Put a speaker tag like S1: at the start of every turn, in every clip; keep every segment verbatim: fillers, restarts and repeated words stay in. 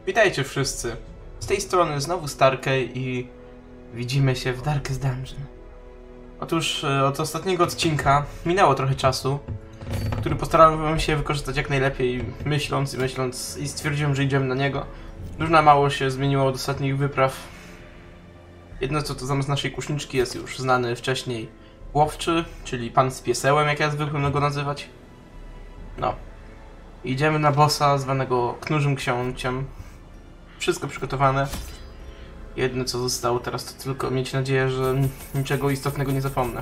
S1: Witajcie wszyscy. Z tej strony znowu Starkey i widzimy się w Darkest Dungeon. Otóż od ostatniego odcinka minęło trochę czasu, który postarałem się wykorzystać jak najlepiej, myśląc i myśląc, i stwierdziłem, że idziemy na niego. Dużo mało się zmieniło od ostatnich wypraw. Jedno co to zamiast naszej kuszniczki jest już znany wcześniej łowczy, czyli pan z piesełem, jak ja zwykłem go nazywać. No. Idziemy na bossa zwanego Knurzym Ksiąciem. Wszystko przygotowane. Jedno co zostało teraz to tylko mieć nadzieję, że niczego istotnego nie zapomnę.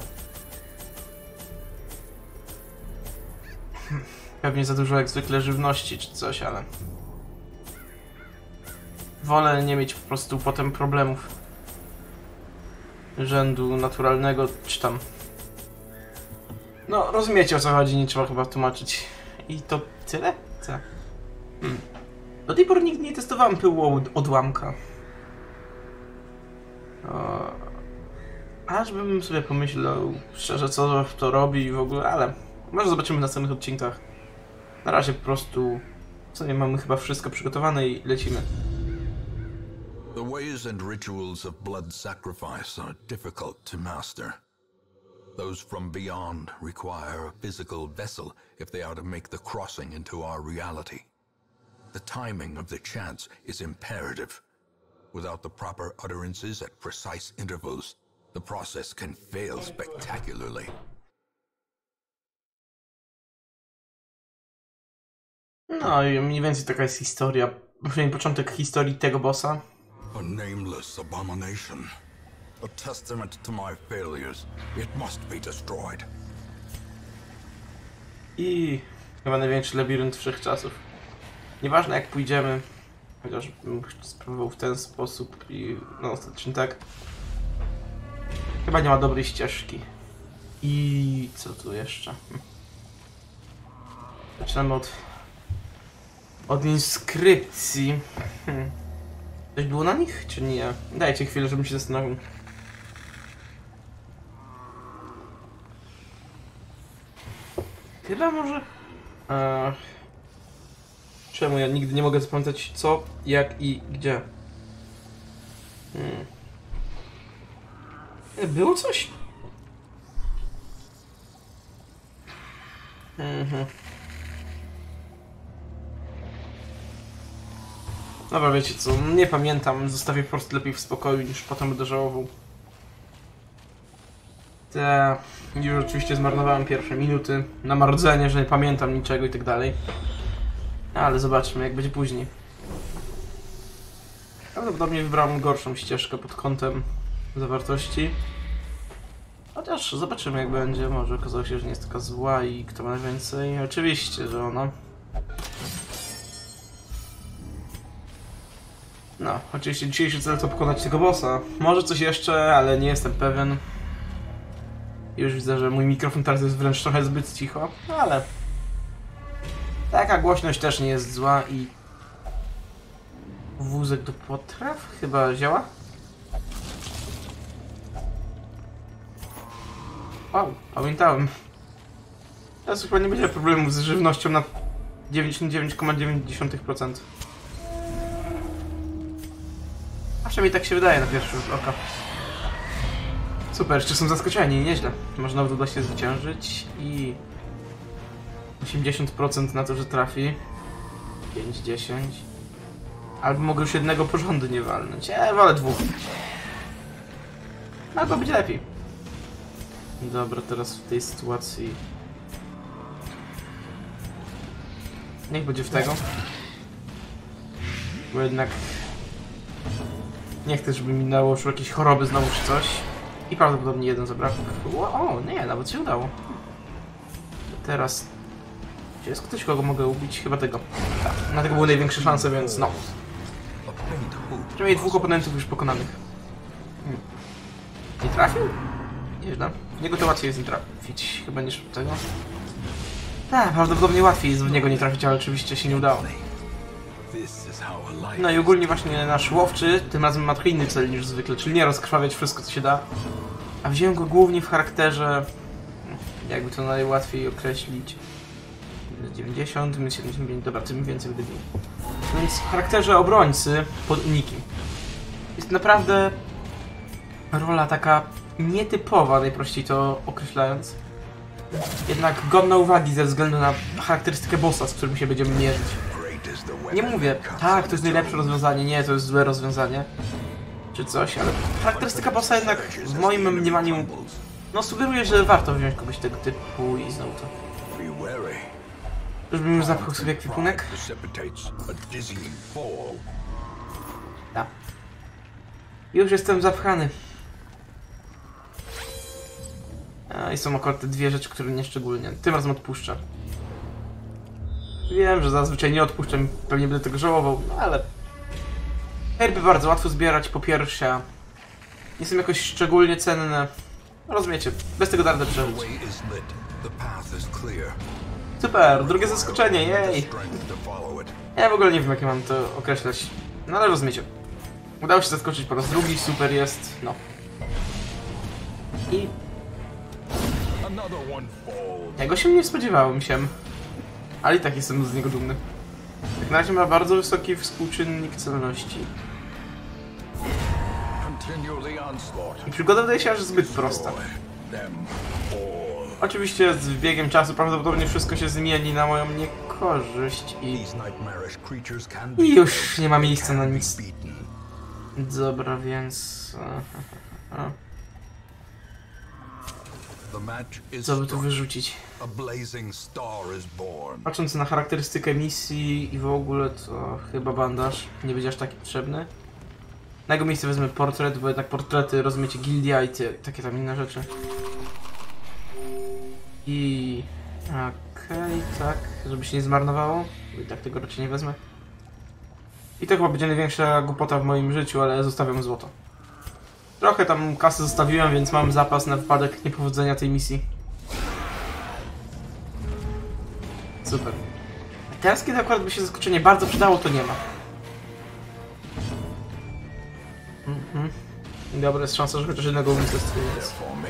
S1: Pewnie za dużo jak zwykle żywności czy coś, ale... wolę nie mieć po prostu potem problemów rzędu naturalnego czy tam... No, rozumiecie o co chodzi, nie trzeba chyba tłumaczyć. I to tyle? Co? Hmm. Do tej pory nigdy nie testowałem pyłu odłamka. O... Aż bym sobie pomyślał szczerze, co to robi i w ogóle, ale może zobaczymy w następnych odcinkach. Na razie po prostu co nie mamy chyba wszystko przygotowane i lecimy.
S2: The ways and rituals of blood sacrifice are difficult to master. Those from beyond require a physical vessel if they are to make the crossing into our reality. The timing of the chants is imperative. Without the proper utterances at precise intervals, the process can fail spectacularly.
S1: No i mniej więcej taka jest historia, przynajmniej początek historii tego bossa.
S2: A nameless abomination. A testament to my failures. It must be destroyed.
S1: I chyba największy labirynt wszechczasów. Nieważne jak pójdziemy, chociaż bym spróbował w ten sposób i no ostatecznie tak. Chyba nie ma dobrej ścieżki. I co tu jeszcze? Zaczynamy od od inskrypcji. Hmm. Coś było na nich, czy nie? Dajcie chwilę, żebym się zastanowił. Chyba może... Eee... Czemu ja nigdy nie mogę zapamiętać co, jak i gdzie? Hmm. Było coś? Mhm. Dobra, wiecie co, nie pamiętam, zostawię po prostu lepiej w spokoju niż potem będę żałował. Te... Już oczywiście zmarnowałem pierwsze minuty na marudzenie, że nie pamiętam niczego i tak dalej. Ale zobaczmy jak będzie później. Prawdopodobnie wybrałem gorszą ścieżkę pod kątem zawartości. Chociaż zobaczymy jak będzie, może okazało się, że nie jest taka zła i kto ma najwięcej. Oczywiście, że ona. No, oczywiście dzisiejszy cel to pokonać tego bossa. Może coś jeszcze, ale nie jestem pewien. Już widzę, że mój mikrofon teraz jest wręcz trochę zbyt cicho, ale... taka głośność też nie jest zła i... Wózek do potraw? Chyba działa? Wow, pamiętałem. Teraz chyba nie będzie problemów z żywnością na dziewięćdziesiąt dziewięć przecinek dziewięć procent. A przynajmniej tak się wydaje na pierwszy rzut oka. Super, jeszcze są zaskoczeni, nieźle. Może nawet uda się zwyciężyć i... osiemdziesiąt procent na to, że trafi. pięć dziesięć. Albo mogę już jednego porządnie walnąć. Ja wolę dwóch. Albo będzie lepiej. Dobra, teraz w tej sytuacji... niech będzie w tego. Bo jednak... nie chcę, żeby mi dało już jakieś choroby znowu czy coś. I prawdopodobnie jeden zabrakł. O, nie, nawet się udało. Teraz... Czy jest ktoś, kogo mogę ubić? Chyba tego. Tak, na tego były największe szanse, więc no. Przynajmniej dwóch oponentów już pokonanych. Hmm. Nie trafił? Nieźle. W niego to łatwiej jest nie trafić, chyba niż w tego. Tak, prawdopodobnie łatwiej jest w niego nie trafić, ale oczywiście się nie udało. No i ogólnie właśnie nasz łowczy tym razem ma trochę inny cel niż zwykle, czyli nie rozkrwawiać wszystko co się da. A wziąłem go głównie w charakterze... jakby to najłatwiej określić... dziewięćdziesiąt, siedemdziesiąt pięć, dobra, tym więcej będę miał. No więc w charakterze obrońcy pod unikiem. Jest naprawdę rola taka nietypowa, najprościej to określając. Jednak godna uwagi ze względu na charakterystykę bossa, z którym się będziemy mierzyć. Nie mówię, tak, to jest najlepsze rozwiązanie, nie, to jest złe rozwiązanie. Czy coś, ale charakterystyka bossa jednak w moim mniemaniu no sugeruje, że warto wziąć kogoś tego typu i znowu to. Żebym już zapchał sobie ekwipunek. Tak. Już jestem zapchany. A, i są akurat te dwie rzeczy, które nie szczególnie. Tym razem odpuszczę. Wiem, że zazwyczaj nie odpuszczam, pewnie będę tego żałował, no ale... herby bardzo łatwo zbierać, po pierwsze. Nie są jakoś szczególnie cenne. No rozumiecie, bez tego da radę przeżyć. Super, drugie zaskoczenie, jej! Ja w ogóle nie wiem, jak ja mam to określać. No ale rozumiecie. Udało się zaskoczyć po raz drugi, super jest, no. I... Tego się nie spodziewałem się. Ale i tak jestem z niego dumny. Jak na razie ma bardzo wysoki współczynnik celności. I przygoda wydaje się aż zbyt prosta. Oczywiście z biegiem czasu prawdopodobnie wszystko się zmieni na moją niekorzyść i... I już nie ma miejsca na nic. Dobra, więc... Co by tu wyrzucić? Patrząc na charakterystykę misji i w ogóle, to chyba bandaż nie będzie aż taki potrzebny. Na jego miejsce wezmę portret, bo jednak portrety, rozumiecie, gildia i te, takie tam inne rzeczy. I... okej, okay, tak, żeby się nie zmarnowało. I tak tego raczej nie wezmę. I to chyba będzie największa głupota w moim życiu, ale zostawiam złoto. Trochę tam kasy zostawiłem, więc mam zapas na wypadek niepowodzenia tej misji. Super. A teraz, kiedy akurat by się zaskoczenie bardzo przydało, to nie ma. Mhm. Dobra, jest szansa, że chociaż jednego unicestwię jest.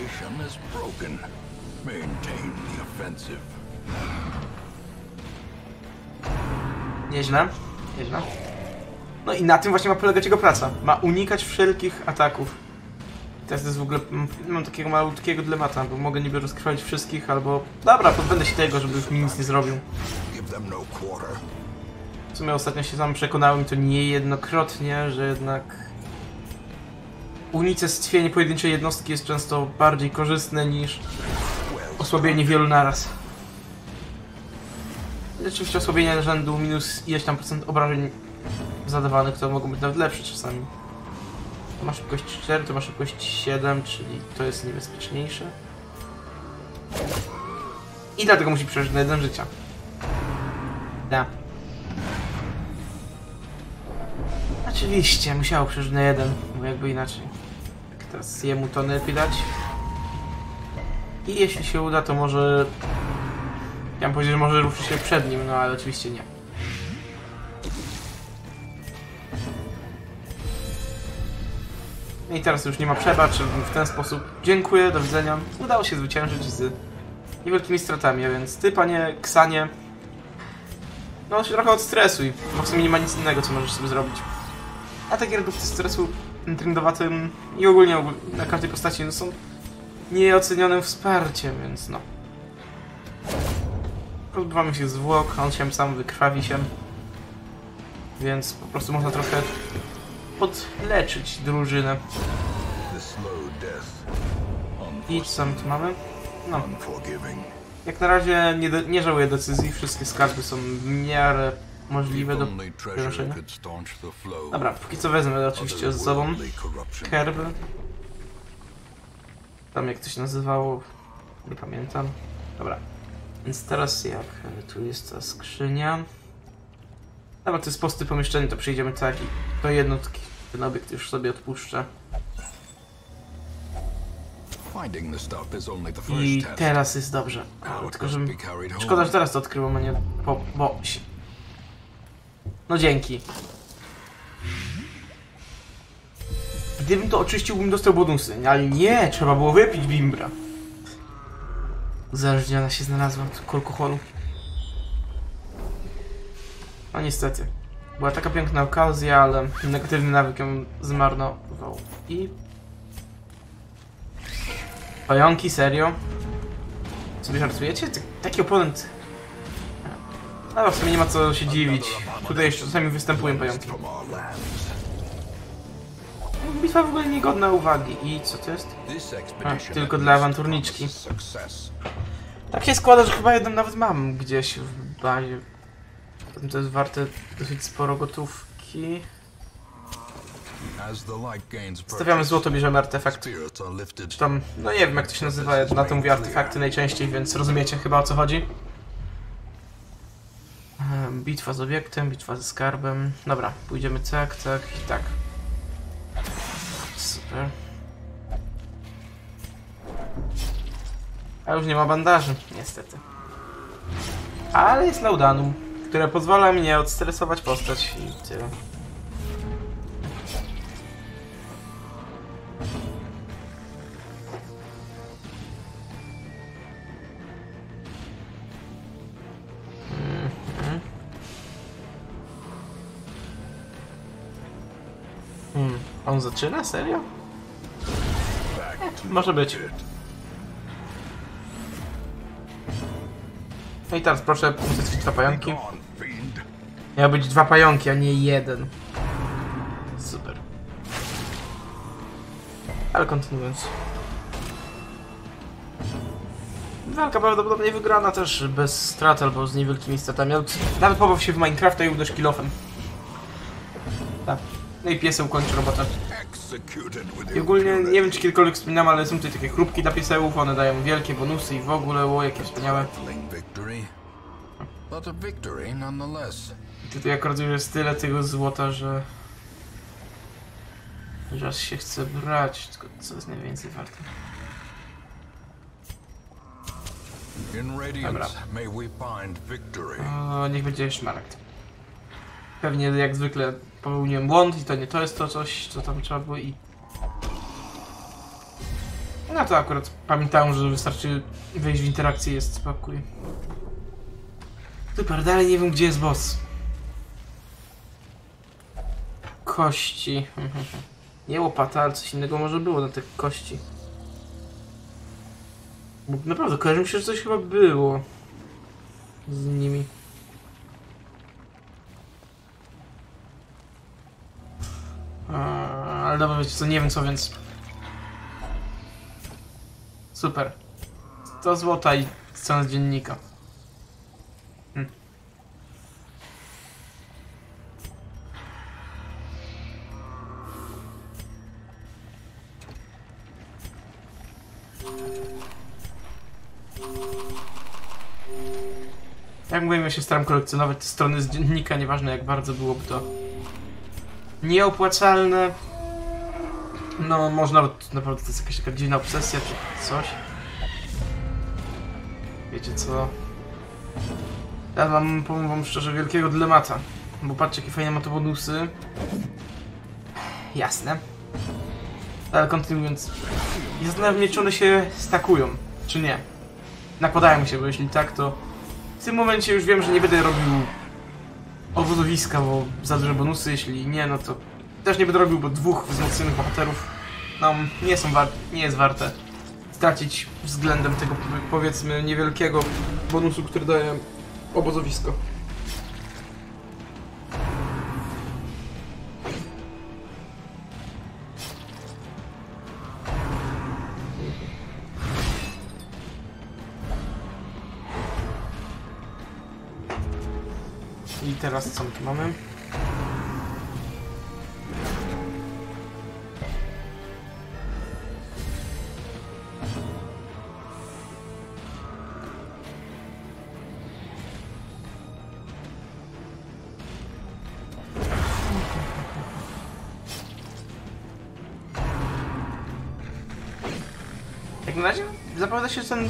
S1: Nieźle. Nieźle. No i na tym właśnie ma polegać jego praca. Ma unikać wszelkich ataków. Teraz to jest w ogóle... mam takiego malutkiego dylemata, bo mogę niby rozkrwawić wszystkich, albo... Dobra, pozbędę się tego, żeby już mi nic nie zrobił. W sumie ostatnio się sam przekonałem, to niejednokrotnie, że jednak... unicestwienie pojedynczej jednostki jest często bardziej korzystne niż... osłabienie wielu naraz. I oczywiście osłabienie rzędu minus ileś tam procent obrażeń zadawanych, to mogą być nawet lepsze czasami. To ma szybkość cztery, to ma szybkość siedem, czyli to jest niebezpieczniejsze. I dlatego musi przeżyć na jeden życia. Da. Oczywiście, musiało przeżyć na jeden, bo jakby inaczej. Tak, teraz jemu to lepiej dać. I jeśli się uda, to może... chciałem powiedzieć, że może ruszy się przed nim, no ale oczywiście nie. I teraz już nie ma przebacz, w ten sposób dziękuję, do widzenia. Udało się zwyciężyć z niewielkimi stratami, a więc ty, panie Ksanie, no się trochę odstresuj, bo w sumie nie ma nic innego, co możesz sobie zrobić. A takie redukcje stresu trendowatym i ogólnie, ogólnie na każdej postaci no, są nieocenionym wsparciem, więc no. Pozbywamy się zwłok, on się sam wykrwawi się, więc po prostu można trochę podleczyć drużynę. I co tam tu mamy? No. Jak na razie nie, nie żałuję decyzji, wszystkie skarby są w miarę możliwe do wynoszenia. Dobra, póki co wezmę oczywiście z sobą herby. Tam jak to się nazywało, nie pamiętam. Dobra, więc teraz jak tu jest ta skrzynia. Dobra, to jest posty pomieszczenie, to przejdziemy tak i do jednotki. Ten obiekt już sobie odpuszczę. I teraz jest dobrze. O, tylko żebym... Szkoda, że teraz to odkryłem, a nie po... bo... No dzięki. Gdybym to oczyścił, bym dostał bonusy, ale nie, trzeba było wypić bimbra. Uzależniona się znalazła od alkoholu. No niestety. Była taka piękna okazja, ale negatywny nawyk ją zmarnował. I... Pająki, serio? Sobie żartujecie? Taki oponent... No w sumie nie ma co się dziwić. Tutaj jeszcze czasami występują pająki. Bitwa w ogóle niegodna uwagi. I co to jest? A, tylko dla awanturniczki. Tak się składa, że chyba jedną nawet mam gdzieś w bazie. Potem to jest warte dosyć sporo gotówki. Stawiamy złoto, bierzemy artefakt. Czy tam, no nie wiem jak to się nazywa, na to mówię artefakty najczęściej, więc rozumiecie chyba o co chodzi. Bitwa z obiektem, bitwa ze skarbem. Dobra, pójdziemy tak, tak i tak. Super. A już nie ma bandaży, niestety. Ale jest laudanum, które pozwala mnie odstresować postać i tyle. Hmm, on zaczyna? Serio? Eh, może być. No i teraz proszę uzyskać dwa pająki. Miały być dwa pająki, a nie jeden. Super. Ale kontynuując. Walka prawdopodobnie wygrana też bez strat albo z niewielkimi stratami. Nawet pobaw się w Minecrafta i uderz kilofem. Tak. No i pieseł kończy robotę. I ogólnie nie wiem czy kiedykolwiek wspominam, ale są tutaj takie chrupki dla piesełów, one dają wielkie bonusy i w ogóle, o jakie wspaniałe. I tutaj akurat już jest tyle tego złota, że... że aż się chce brać, tylko co jest najwięcej warte. Dobra. O, niech będzie szmaragd. Pewnie jak zwykle popełniłem błąd i to nie to jest to coś, co tam trzeba było i... No to akurat pamiętałem, że wystarczy wejść w interakcję i jest spokój. Super, dalej nie wiem gdzie jest boss. Kości. Nie łopata, ale coś innego może było na te kości. Bo naprawdę kojarzy mi się, że coś chyba było z nimi. Ale dobra, wiecie co, nie wiem co, więc... Super. sto złota i scena z dziennika. Hm. Jak mówię, ja się staram kolekcjonować te strony z dziennika, nieważne jak bardzo byłoby to nieopłacalne. No, może nawet naprawdę to jest jakaś taka dziwna obsesja czy coś. Wiecie co? Ja mam, powiem wam szczerze, wielkiego dylemata. Bo patrzcie, jakie fajne ma to bonusy. Jasne. Ale kontynuując. I zastanawiam mnie, czy one się stakują, czy nie. Nakładają się, bo jeśli tak, to w tym momencie już wiem, że nie będę robił obozowiska, bo za duże bonusy. Jeśli nie, no to też nie będę robił, bo dwóch wzmocnionych bohaterów no, nie są warte, nie jest warte stracić względem tego, powiedzmy, niewielkiego bonusu, który daje obozowisko. I teraz co my tu mamy? Jak na razie zapowiada się, że ten...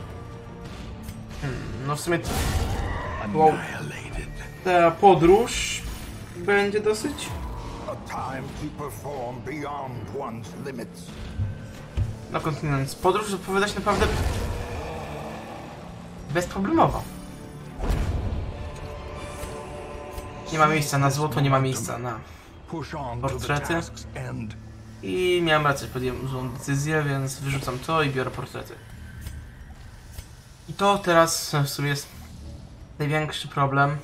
S1: Hmm, no w sumie... Wow. Ta podróż będzie dosyć... No kontynuując, podróż zapowiada się naprawdę... bezproblemowo. Nie ma miejsca na złoto, nie ma miejsca na portrety. I miałem rację, podjąłem złą decyzję, więc wyrzucam to i biorę portrety. I to teraz w sumie jest największy problem.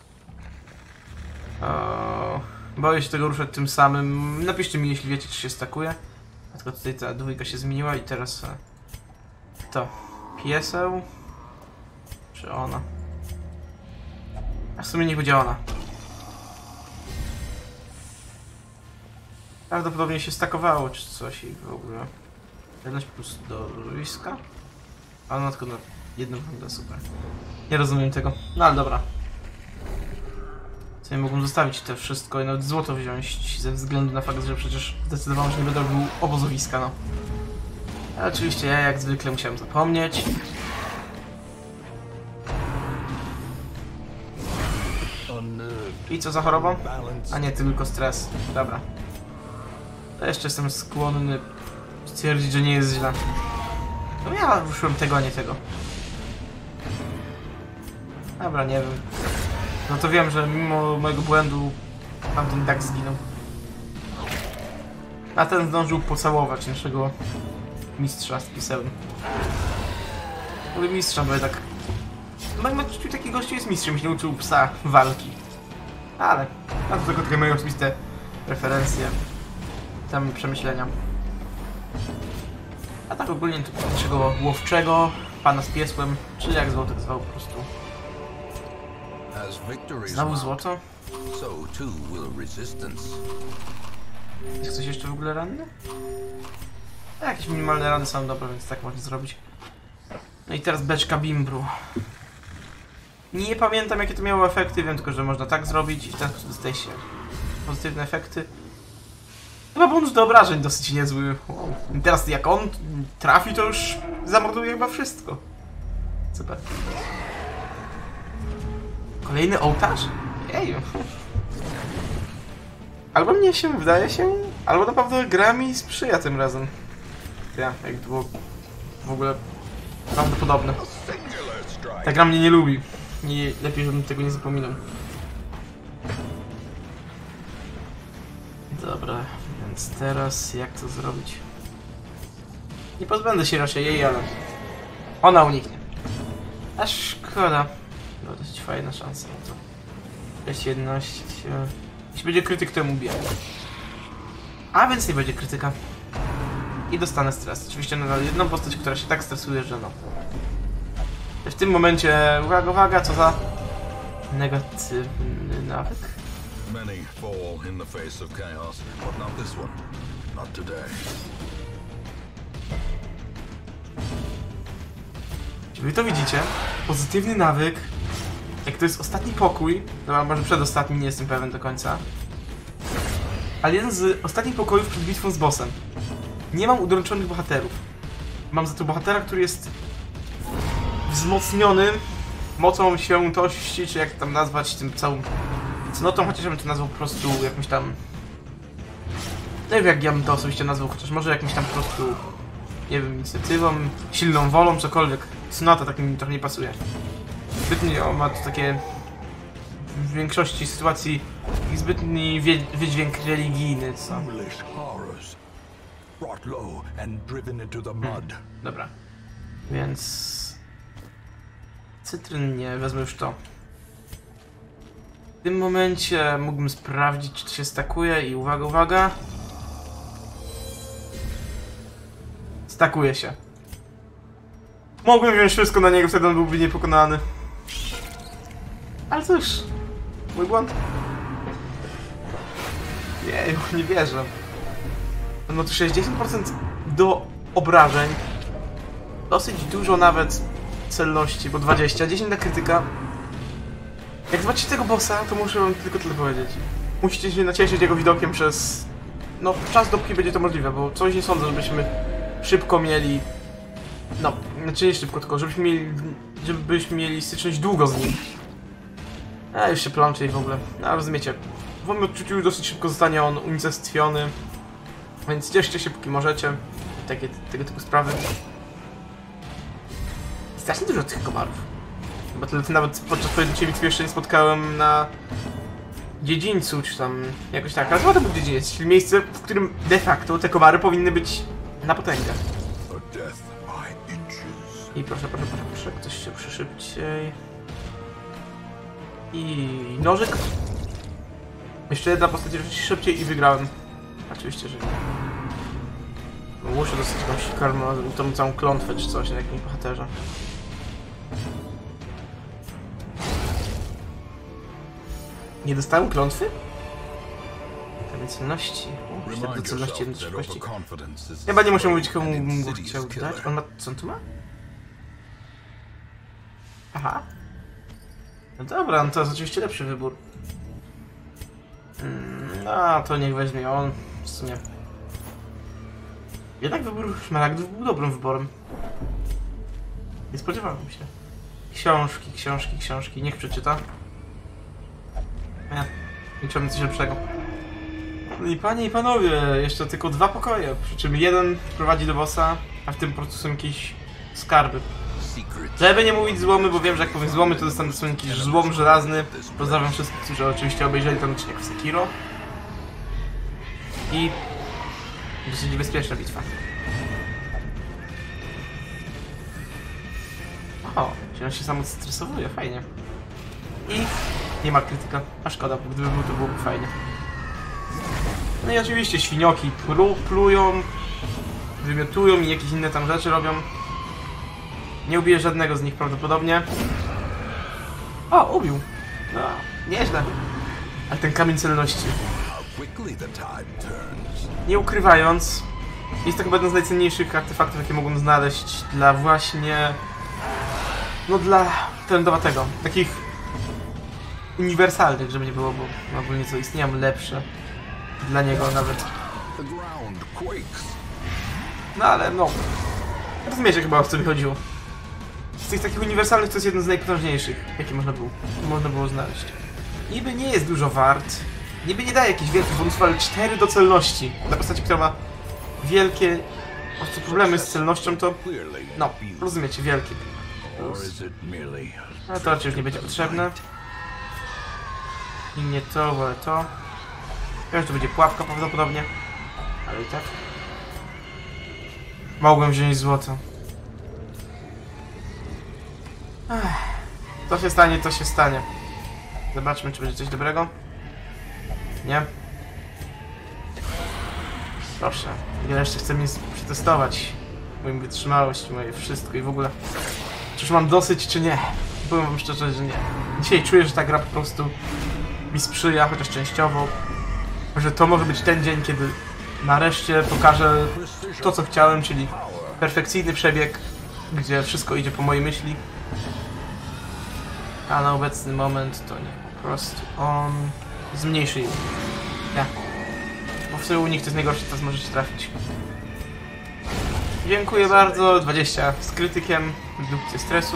S1: Eee, boję się tego ruszać tym samym. Napiszcie mi, jeśli wiecie, czy się stakuje. A tylko tutaj ta dwójka się zmieniła i teraz e, to pieseł. Czy ona? A w sumie niech będzie ona. Prawdopodobnie się stakowało czy coś i w ogóle. Jedność plus do luiska. A ona tylko na jedną rundę, super. Nie rozumiem tego. No ale dobra. Co nie mogłem zostawić to wszystko i nawet złoto wziąć ze względu na fakt, że przecież zdecydowałem, że nie będę robił obozowiska, no. A oczywiście ja jak zwykle musiałem zapomnieć. I co za choroba? A nie, tylko stres. Dobra. To jeszcze jestem skłonny stwierdzić, że nie jest źle. No ja ruszyłem tego, a nie tego. Dobra, nie wiem. No to wiem, że mimo mojego błędu tamten tak zginął. A ten zdążył pocałować naszego mistrza z pisełem. Mówię mistrza, bo ja tak... Mam odczuciu, taki gościu jest mistrzem, się nie uczył psa walki. Ale... A to tylko takie moje oczywiste referencje. Tam przemyślenia. A tak ogólnie to naszego łowczego, pana z piesłem, czy jak zwał, tak zwał po prostu. Znowu złoto? Jest ktoś jeszcze w ogóle ranny? A, jakieś minimalne rany są dobre, więc tak można zrobić. No i teraz beczka bimbru. Nie pamiętam, jakie to miało efekty, wiem tylko, że można tak zrobić i w ten sposób dostaje się pozytywne efekty. Chyba bonus do obrażeń dosyć niezły. Wow. I teraz jak on trafi, to już zamorduje chyba wszystko. Super. Kolejny ołtarz? Jeju. Albo mnie się wydaje się, albo naprawdę gra mi sprzyja tym razem. Ja, jak to było w ogóle prawdopodobne. Ta gra mnie nie lubi. I lepiej, żebym tego nie zapominał. Dobra, więc teraz jak to zrobić? Nie pozbędę się raczej jej, ale ona uniknie. A szkoda. No dosyć fajna szansa na to. Cześć jedność. Jeśli będzie krytyk, to ją ubijam. A więc nie będzie krytyka. I dostanę stres. Oczywiście nadal jedną postać, która się tak stresuje, że no. W tym momencie, uwaga, uwaga, co za negatywny nawyk.
S2: Many fall in the face of chaos, but not this one. Not today.
S1: Czy wy to widzicie? Pozytywny nawyk. Jak to jest ostatni pokój, no może przedostatni, nie jestem pewien do końca. Ale jeden z ostatnich pokojów przed bitwą z bossem. Nie mam udręczonych bohaterów. Mam za to bohatera, który jest wzmocniony mocą świętości, czy jak tam nazwać, tym całą cnotą, chociaż bym to nazwał po prostu jakimś tam... Nie wiem, jak ja bym to osobiście nazwał, chociaż może jakimś tam po prostu, nie wiem, inicjatywą, silną wolą, cokolwiek. Cnota tak mi trochę nie pasuje. Zbytnio ma to takie w większości sytuacji zbytni wydźwięk religijny, co? Hmm, dobra. Więc... Cytryn nie, wezmę już to. W tym momencie mógłbym sprawdzić, czy to się stakuje i uwaga, uwaga. Stakuje się. Mogłem wziąć wszystko na niego, wtedy on byłby niepokonany. Ale cóż, mój błąd. Jej, nie wierzę. No to sześćdziesiąt procent do obrażeń. Dosyć dużo nawet celności, bo dwadzieścia, dziesięć na krytyka. Jak zobaczycie tego bossa, to muszę wam tylko tyle powiedzieć. Musicie się nacieszyć jego widokiem przez... No, czas dopóki będzie to możliwe, bo coś nie sądzę, żebyśmy szybko mieli... No, znaczy nie szybko, tylko żebyśmy mieli... Żebyśmy mieli styczność długo z nim. A już się plącze i w ogóle. No, rozumiecie. W moim odczuciu już dosyć szybko zostanie on unicestwiony. Więc cieszcie się, póki możecie. Takie, tego typu sprawy. Strasznie dużo tych komarów. Bo tyle nawet podczas pojedynczej bitwy jeszcze nie spotkałem na dziedzińcu, czy tam jakoś tak. Ale chyba to był dziedziniec, czyli miejsce, w którym de facto te komary powinny być na potęgę. I proszę, proszę, proszę, proszę, ktoś się przy szybciej. I nożyk. Jeszcze jedna postać szybciej i wygrałem. Oczywiście, że nie. Muszę dostać jakąś karmę, tą całą klątwę czy coś na jakimś bohaterze. Nie dostałem klątwy? Kamień celności. Świat do celności jednej szybkości. Chyba nie muszę mówić, komu bym go chciał dać. On ma... co on tu ma? Aha. No dobra, no to jest oczywiście lepszy wybór. Mm, no to niech weźmie on. W sumie. Jednak wybór szmaragdów był dobrym wyborem. Nie spodziewałem się. Książki, książki, książki. Niech przeczyta. Nie, nie chciałbym coś lepszego. No i panie i panowie, jeszcze tylko dwa pokoje, przy czym jeden prowadzi do bossa, a w tym po prostu są jakieś skarby. Żeby nie mówić złomy, bo wiem, że jak powiem złomy, to dostanę są jakiś złom żelazny. Pozdrawiam wszystkich, którzy oczywiście obejrzeli ten odcinek w Sekiro. I dosyć niebezpieczna bitwa. O, się on się sam stresowuje, fajnie. I nie ma krytyka, a szkoda, bo gdyby był, to byłoby fajnie. No i oczywiście świnioki plu, plują, wymiotują i jakieś inne tam rzeczy robią. Nie ubiję żadnego z nich prawdopodobnie. O, ubił. No, nieźle. Ale ten kamień celności. Nie ukrywając, jest to chyba jeden z najcenniejszych artefaktów, jakie mogłem znaleźć dla właśnie... No dla talentowatego. Takich uniwersalnych, żeby nie było, bo ogólnie co istnieją lepsze dla niego nawet. No ale no... Rozumiecie chyba, o co mi chodziło. Z tych takich uniwersalnych to jest jeden z najpotężniejszych, jakie można było, można było znaleźć. Niby nie jest dużo wart, niby nie daje jakichś wielkich bonusów, ale cztery do celności. Dla postaci, która ma wielkie po prostu problemy z celnością, to no, rozumiecie, wielkie. Ale to raczej już nie będzie potrzebne. I nie to, wolę to. Wiem, że to będzie pułapka prawdopodobnie, ale i tak. Mogłem wziąć złoto. Ech. To się stanie, to się stanie. Zobaczmy, czy będzie coś dobrego. Nie? Proszę. Ja jeszcze chcę mi przetestować moją wytrzymałość, moje wszystko i w ogóle. Czy już mam dosyć, czy nie? Powiem wam szczerze, że nie. Dzisiaj czuję, że ta gra po prostu mi sprzyja, chociaż częściowo. Że to może być ten dzień, kiedy nareszcie pokażę to, co chciałem, czyli perfekcyjny przebieg, gdzie wszystko idzie po mojej myśli. A na obecny moment to nie. Po prostu on zmniejszy im. Ja. Bo w sobie u nich to jest najgorsze, teraz możecie trafić. Dziękuję bardzo. dwadzieścia z krytykiem. Redukcję stresu.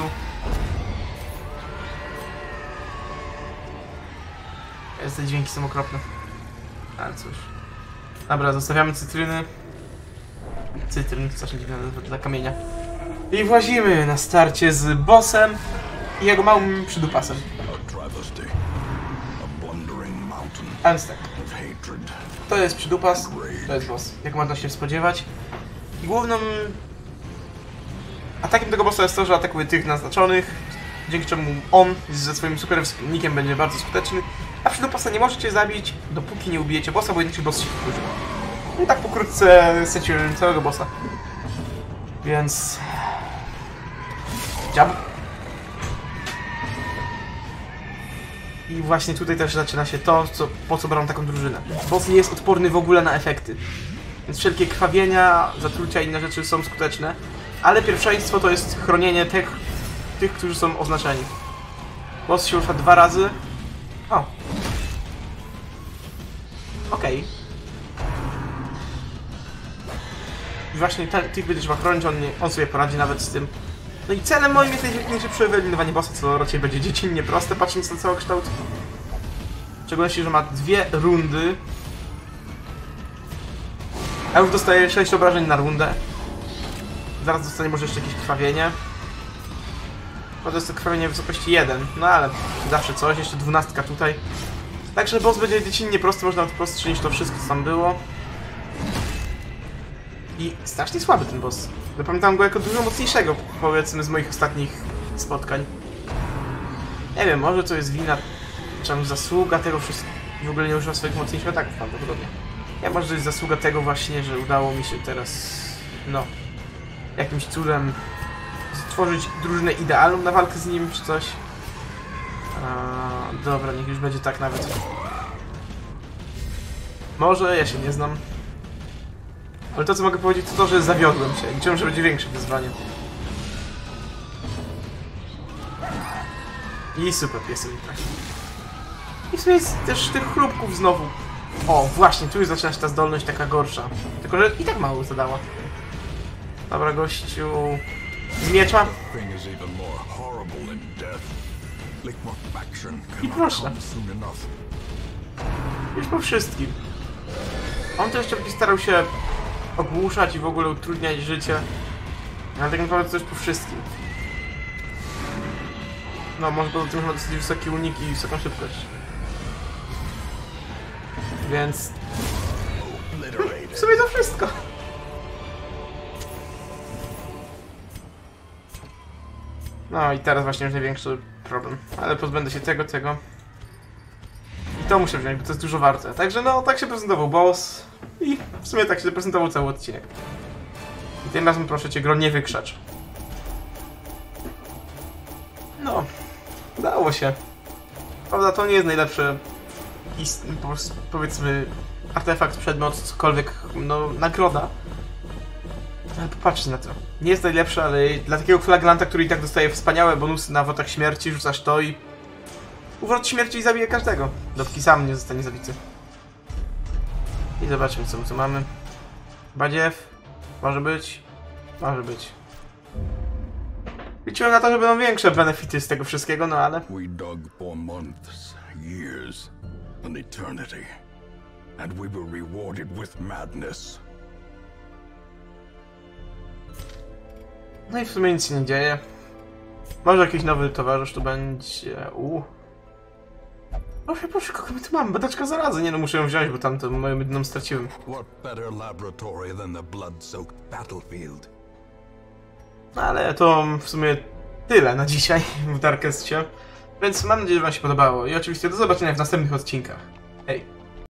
S1: Te dźwięki są okropne. Ale cóż. Dobra, zostawiamy cytryny. Cytryn, strasznie dziwne dla kamienia. I włazimy na starcie z bossem i jego małym przydupasem. A więc tak. To jest przydupas, to jest boss, jak można się spodziewać. I głównym atakiem tego bossa jest to, że atakuje tych naznaczonych, dzięki czemu on ze swoim super wspólnikiem będzie bardzo skuteczny, a przydupasa nie możecie zabić, dopóki nie ubijecie bossa, bo inaczej boss się wkurzy. I tak pokrótce straciłem całego bossa. Więc... Dziab. I właśnie tutaj też zaczyna się to, co, po co brałem taką drużynę. Boss nie jest odporny w ogóle na efekty. Więc wszelkie krwawienia, zatrucia i inne rzeczy są skuteczne. Ale pierwszeństwo to jest chronienie tych, tych którzy są oznaczeni. Boss się rusza dwa razy. O. Okej. Okay. I właśnie ten, tych będzie trzeba chronić, on, nie, on sobie poradzi nawet z tym. No i celem moim jest najszybsze wyeliminowanie bossa, co raczej będzie dziecinnie proste, patrząc na cały kształt. W szczególności, że ma dwie rundy. A już dostaje sześć obrażeń na rundę. Zaraz dostanie może jeszcze jakieś krwawienie. No to jest to krwawienie w wysokości jeden, no ale zawsze coś, jeszcze dwunastka tutaj. Także boss będzie dziecinnie prosty, można prostszy niż to wszystko, co tam było. I strasznie słaby ten boss. Zapamiętam go jako dużo mocniejszego, powiedzmy, z moich ostatnich spotkań. Nie wiem, może to jest wina, czy zasługa tego wszystkiego. W ogóle nie używa swoich mocniejszych ataków, prawdopodobnie. Ja może to jest zasługa tego właśnie, że udało mi się teraz, no, jakimś cudem stworzyć drużynę idealną na walkę z nim, czy coś. A, dobra, niech już będzie tak nawet. Może, ja się nie znam. Ale to, co mogę powiedzieć, to to, że zawiodłem się. Liczyłem, że będzie większe wyzwanie. I super, piesek mi trafi. I w sumie jest też tych chrupków znowu. O, właśnie, tu już zaczyna się ta zdolność taka gorsza. Tylko, że i tak mało zadała. Dobra, gościu... Z miecza. I proszę. Już po wszystkim. On to jeszcze będzie starał się ogłuszać i w ogóle utrudniać życie. Ale tak naprawdę to już po wszystkim. No, może poza tym, że ma dosyć wysoki unik i wysoką szybkość. Więc... W sumie to wszystko. No i teraz właśnie już największy problem. Ale pozbędę się tego, tego. I to muszę wziąć, bo to jest dużo warte. Także no, tak się prezentował boss. I w sumie tak się prezentował cały odcinek. I tym razem proszę cię, gro, nie wykrzacz. No, udało się. Prawda, to nie jest najlepszy, powiedzmy, artefakt, przedmiot, cokolwiek, no, nagroda. Ale popatrzcie na to. Nie jest najlepszy, ale dla takiego flagranta, który i tak dostaje wspaniałe bonusy na wrotach śmierci, rzucasz to i... Uwrot śmierci zabije każdego, dopóki sam nie zostanie zabity. I zobaczmy, co my tu mamy. Badziew. Może być. Może być. Liczyłem na to, że będą większe benefity z tego wszystkiego, no ale...
S2: We dug for months, years, an eternity. And we were rewarded with madness.
S1: No i w sumie nic się nie dzieje. Może jakiś nowy towarzysz tu będzie... Uuu. Proszę, proszę, kogo my tu mamy? Badaczka zarazy. Nie no, muszę ją wziąć, bo tam to moją jedną straciłem.
S2: What better laboratory than the blood-soaked battlefield?
S1: No ale to w sumie tyle na dzisiaj w Darkestie. Więc mam nadzieję, że wam się podobało. I oczywiście do zobaczenia w następnych odcinkach. Hej!